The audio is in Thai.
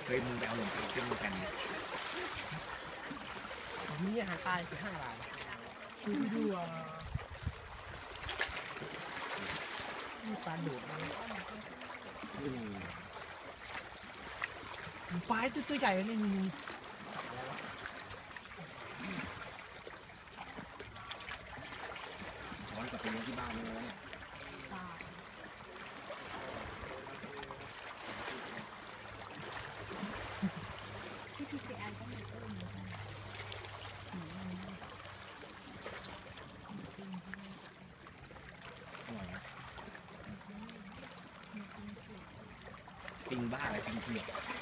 เคยมึงไปเอาหลงไปขึ้นมากันเนี่ยมีอาหารตาย15 บาทดูมีปลาโดดมาปลาตัวใหญ่เลยนี่ช้อนกลับไปเลี้ยงที่บ้านเลยที่พี่ไปอ่านก็มีต้นนี้อร่อยนะปิงบ้าอะไรปิงเผือก